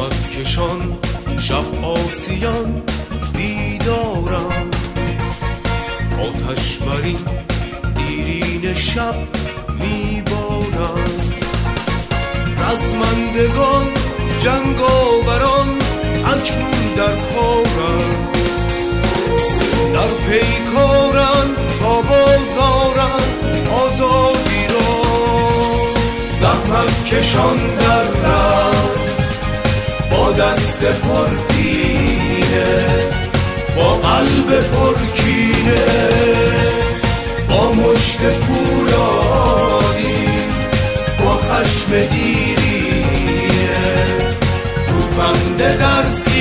زحمت کشان شب آسیان بیدارم، آتش برین دیرین شب میبارم. رزمندگان جنگاوران اکنون در کارن، در پیکارن تا بازارن آزادی را. زحمت کشان در رفت با دست پرپینه، با قلب پرکینه، با مشت پولادی، با خشم دیرینه، توفنده در